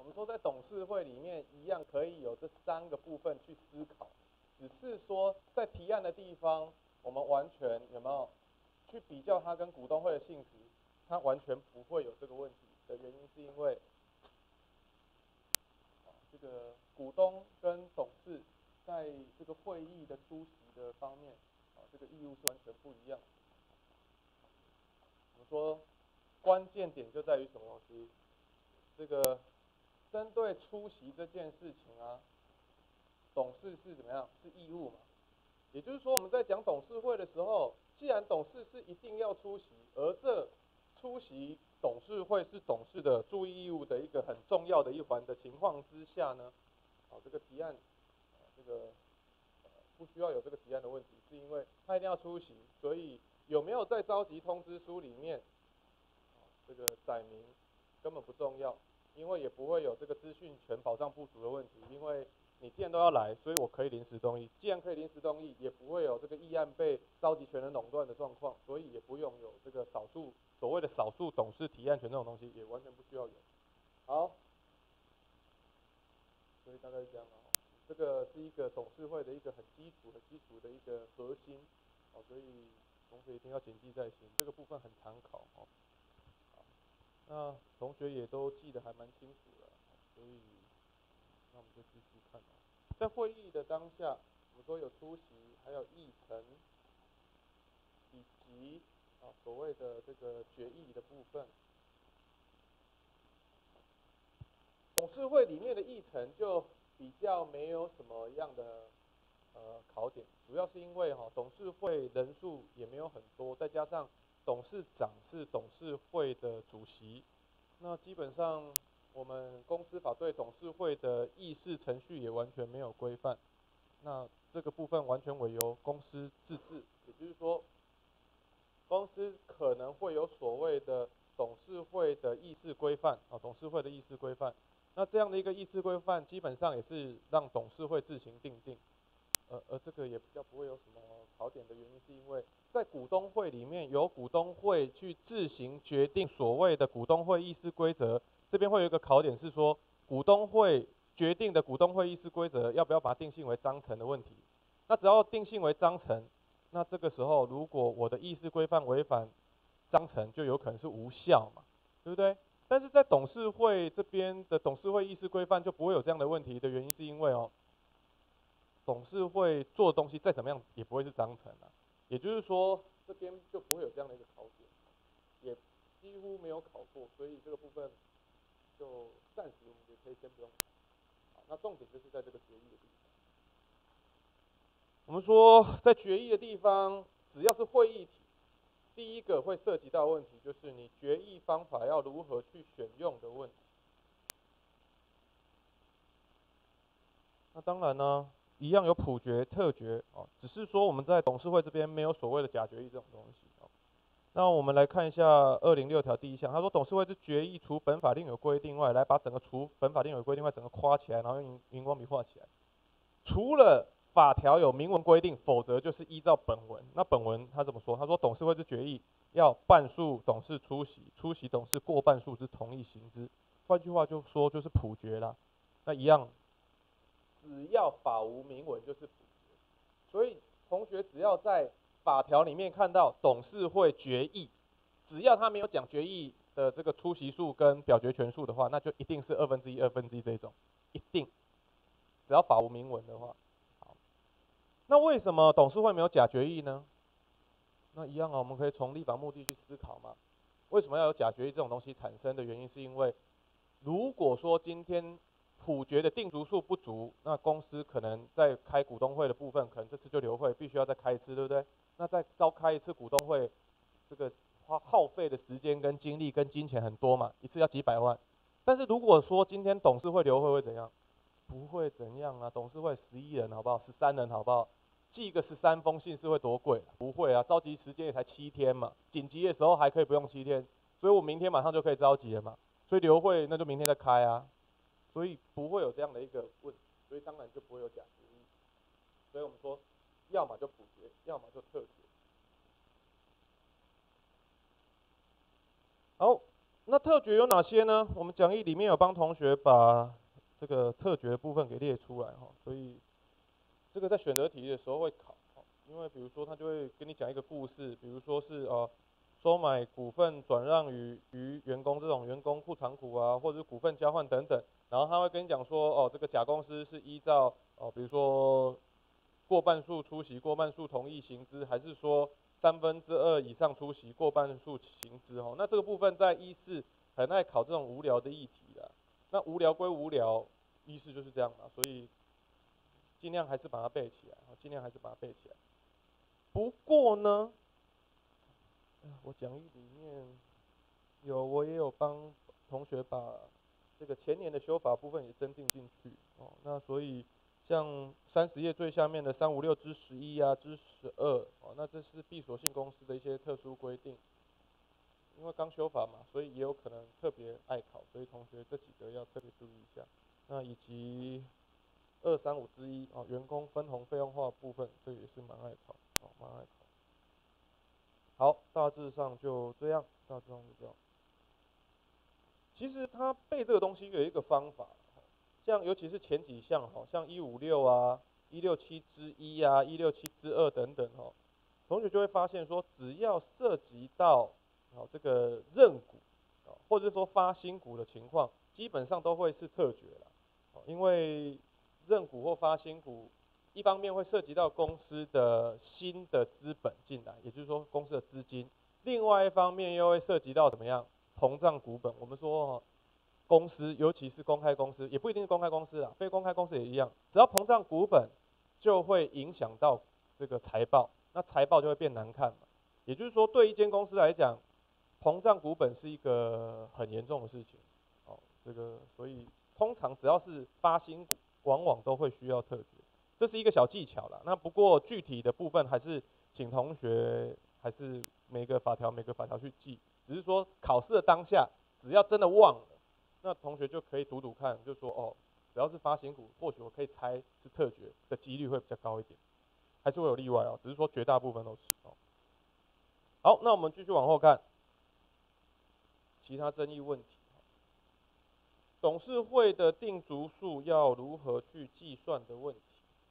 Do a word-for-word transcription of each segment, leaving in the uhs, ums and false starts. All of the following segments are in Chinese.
我们说在董事会里面一样可以有这三个部分去思考，只是说在提案的地方，我们完全有没有去比较它跟股东会的性质，它完全不会有这个问题的原因，是因为这个股东跟董事在这个会议的出席的方面，啊，这个义务是完全不一样的。我们说关键点就在于什么东西？这个针对出席这件事情啊，董事是怎么样？是义务嘛？也就是说，我们在讲董事会的时候，既然董事是一定要出席，而这出席董事会是董事的注意义务的一个很重要的一环的情况之下呢，啊，这个提案，啊，这个呃不需要有这个提案的问题，是因为他一定要出席，所以有没有在召集通知书里面，啊，这个载明根本不重要，因为也不会有这个资讯权保障不足的问题，因为你既然都要来，所以我可以临时动议。既然可以临时动议，也不会有这个议案被召集权人垄断的状况，所以也不用有这个少数所谓的少数董事提案权这种东西，也完全不需要有。好，所以大概是这样啊。这个是一个董事会的一个很基础、很基础的一个核心，哦，所以同学一定要谨记在心。这个部分很常考哦。那同学也都记得还蛮清楚的，所以那我们就继续看哦。在会议的当下，我们说有出席，还有议程，以及啊所谓的这个决议的部分。董事会里面的议程就比较没有什么样的呃考点，主要是因为哈、哦、董事会人数也没有很多，再加上董事长是董事会的主席，那基本上我们公司法对董事会的议事程序也完全没有规范，那这个部分完全委由公司自治，也就是说，公司可能会有所谓的董事会的议事规范啊，董事会的议事规范。那这样的一个议事规范，基本上也是让董事会自行定定，呃，而这个也比较不会有什么考点的原因，是因为在股东会里面，由股东会去自行决定所谓的股东会议事规则。这边会有一个考点是说，股东会决定的股东会议事规则要不要把它定性为章程的问题。那只要定性为章程，那这个时候如果我的议事规范违反章程，就有可能是无效嘛，对不对？但是在董事会这边的董事会议事规范就不会有这样的问题的原因，是因为哦，董事会做的东西再怎么样也不会是章程啊，也就是说这边就不会有这样的一个考点，也几乎没有考过，所以这个部分就暂时我们也可以先不用谈。好，那重点就是在这个决议的地方。我们说在决议的地方，只要是会议体，第一个会涉及到的问题就是你决议方法要如何去选用的问题。那当然呢，一样有普决、特决哦，只是说我们在董事会这边没有所谓的假决议这种东西哦。那我们来看一下二零六条第一项，他说董事会之决议除本法另有规定外，来把整个除本法另有规定外整个夸起来，然后用荧光笔画起来。除了法条有明文规定，否则就是依照本文。那本文他怎么说？他说董事会之决议要半数董事出席，出席董事过半数之同意行之。换句话就说就是普决啦。那一样，只要法无明文就是普决。所以同学只要在法条里面看到董事会决议，只要他没有讲决议的这个出席数跟表决权数的话，那就一定是二分之一、二分之一这种，一定。只要法无明文的话，好，那为什么董事会没有假决议呢？那一样啊，我们可以从立法目的去思考嘛。为什么要有假决议这种东西产生的原因，是因为如果说今天普决的定足数不足，那公司可能在开股东会的部分，可能这次就流会，必须要再开一次，对不对？那再召开一次股东会，这个花耗费的时间跟精力跟金钱很多嘛，一次要几百万。但是如果说今天董事会流会会怎样？不会怎样啊，董事会十一人好不好？十三人好不好？寄个十三封信是会多贵？不会啊，召集时间也才七天嘛，紧急的时候还可以不用七天，所以我明天马上就可以召集了嘛，所以流会那就明天再开啊，所以不会有这样的一个问题，所以当然就不会有假决议，所以我们说，要么就普决，要么就特决。好， 那特决有哪些呢？我们讲义里面有帮同学把这个特决的部分给列出来哈，所以这个在选择题的时候会考，因为比如说他就会跟你讲一个故事，比如说是呃收买股份转让于于员工这种员工库藏股啊，或者是股份交换等等，然后他会跟你讲说哦这个甲公司是依照哦比如说过半数出席过半数同意行之，还是说三分之二以上出席过半数行之哦，那这个部分在一四很爱考这种无聊的议题啦，那无聊归无聊，一四就是这样嘛，所以尽量还是把它背起来，尽量还是把它背起来。不过呢，我讲义里面有，我也有帮同学把这个前年的修法部分也增订进去哦。那所以像三十页最下面的三五六之十一啊之十二哦，那这是闭锁性公司的一些特殊规定。因为刚修法嘛，所以也有可能特别爱考，所以同学这几个要特别注意一下。那以及二三五之一哦，员工分红费用化部分，这也是蛮爱考哦，蛮爱考。好，大致上就这样，大致上就这样。其实他背这个东西有一个方法，像尤其是前几项哈，像一五六啊、一六七之一啊、一六七之二等等哈，同学就会发现说，只要涉及到哦这个认股，或者说发新股的情况，基本上都会是特决啦，因为认股或发新股，一方面会涉及到公司的新的资本进来，也就是说公司的资金，另外一方面又会涉及到怎么样膨胀股本。我们说哦，公司尤其是公开公司，也不一定是公开公司啊，非公开公司也一样，只要膨胀股本，就会影响到这个财报，那财报就会变难看嘛。也就是说，对一间公司来讲，膨胀股本是一个很严重的事情。哦，这个所以通常只要是发新股，往往都会需要特决，这是一个小技巧啦。那不过具体的部分还是请同学还是每个法条每个法条去记，只是说考试的当下，只要真的忘了，那同学就可以赌赌看，就说哦，只要是发新股，或许我可以猜是特决的几率会比较高一点，还是会有例外哦，只是说绝大部分都是哦。好，那我们继续往后看，其他争议问题。董事会的定足数要如何去计算的问题，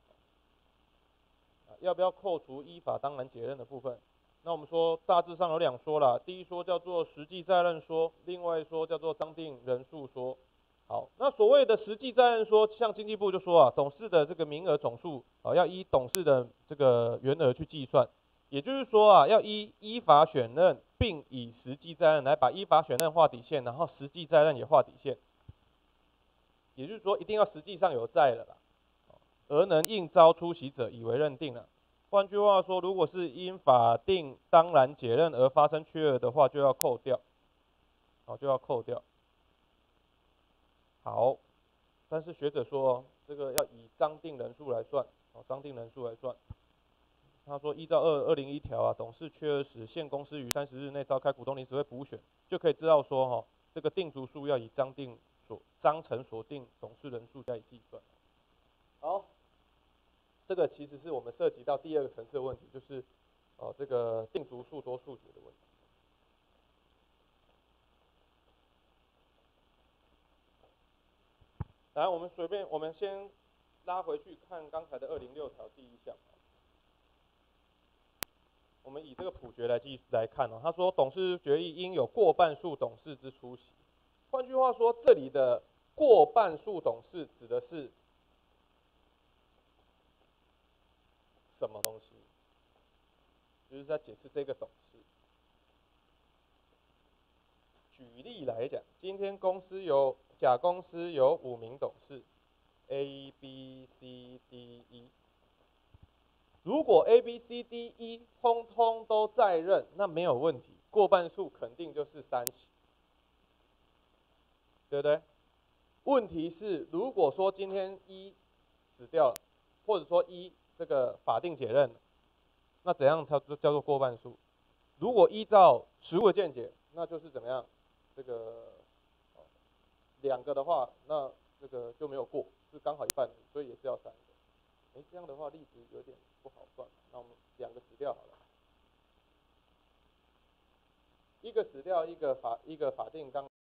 要不要扣除依法当然解任的部分？那我们说大致上有两说啦，第一说叫做实际在任说，另外一说叫做商定人数说。好，那所谓的实际在任说，像经济部就说啊，董事的这个名额总数啊，要依董事的这个员额去计算，也就是说啊，要依依法选任，并以实际在任来把依法选任画底线，然后实际在任也画底线。也就是说，一定要实际上有在了啦，而能应招出席者以为认定了。换句话说，如果是因法定当然解任而发生缺额的话，就要扣掉，好，就要扣掉。好，但是学者说，这个要以章定人数来算，哦，章定人数来算。他说，依照二二零一条啊，董事缺额时，现公司于三十日内召开股东临时会补选，就可以知道说，哈、哦，这个定足数要以章定所章程所定董事人数加以计算。好，这个其实是我们涉及到第二个层次的问题，就是哦这个定足数多数决的问题。来，我们随便，我们先拉回去看刚才的二零六条第一项。我们以这个普决来计来看哦，他说董事决议应有过半数董事之出席。换句话说，这里的过半数董事指的是什么东西？就是在解释这个董事。举例来讲，今天公司有甲公司有五名董事 ，A、B、C、D、E。如果 A、B、C、D、E 通通都在任，那没有问题，过半数肯定就是三席，对不对？问题是，如果说今天一死掉了，或者说一这个法定解任了，那怎样叫做叫做过半数？如果依照实务的见解，那就是怎么样？这个两个的话，那这个就没有过，是刚好一半，所以也是要三个。哎，这样的话例子有点不好算，那我们两个死掉好了。 一个史料，一个法一个法定纲